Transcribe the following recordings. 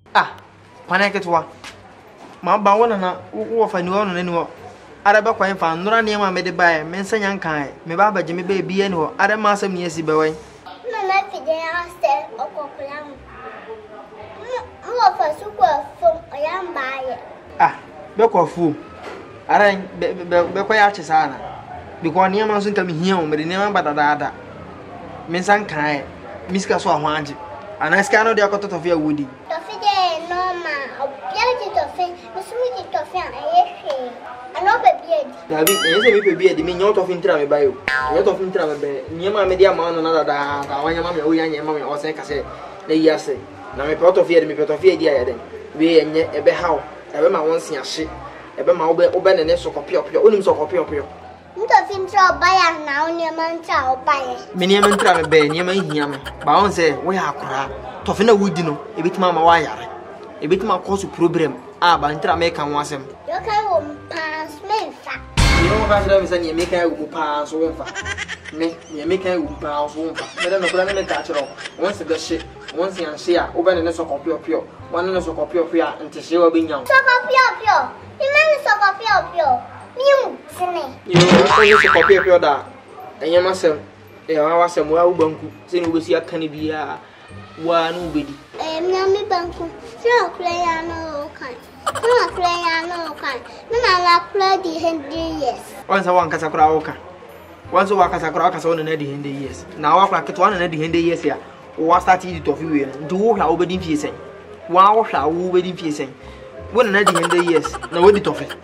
Ah, Panaketwa. My bawana, who of a new one anymore. Araba quite found no name made by Mensa young kind, me baba Jimmy baby and other master me as boy. No, not the day I said, or cocolam. More for super from a young buyer. Ah, Beko fool. I ain't Bequayachisana. Because near Mountain coming here, but the name but a dada. Mensan kind, Miss Caswa wanted. And I scanned the accord of your woody. Toffee, no man, or Piaget of it, the sweet toffee, and no beard. David, you say be the minion of intra by you. Not of intra, near my media man, another da, when your mammy, your mammy, or say, the year say. Now, me pot of fear, me pot of fear, dear, then. We and yet a be how, ever my one see a shit, ever my open and so copy of your own so copy of your. You don't think so by a now near Mancha by it. Miniam and travel bear near my yam. Bound say, we are crap. Toffina would know, a bit mamma wire. A bit more cause to problem. Ah, but intra make and was him. You can pass me fat. You know, Pastor, and you make a whoop pass over. Me, you make a whoop pass over. Madame, the plan and catch all. Once the shit, once you see her, open and so copy of your one and so copy of your until she will be young. So copy of your. You mean so copy of your. You know, a copy of your dad. And you must have a some well bunku, saying we see a cannibia. One nobody. Mammy Banku, so play no kind. No play no kind. No, I play the Hindi, yes. Once I want Casacraoka. Once I walk as a crocus on an Eddie Hindi years. Now I like it one and Eddie Hindi years here. What started it of you? Do walk out wedding facing. Wow, shall we wedding facing? One and Eddie Hindi years. No, what did of it?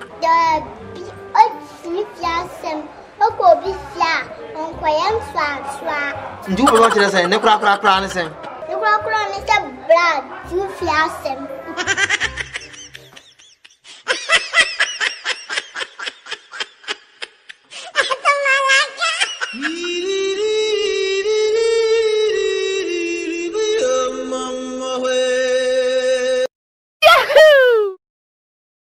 Yasem, Oko Bifia, on Quayam Swat. Do what you say, no crack, the crocodile is a blood, 2 fiasem.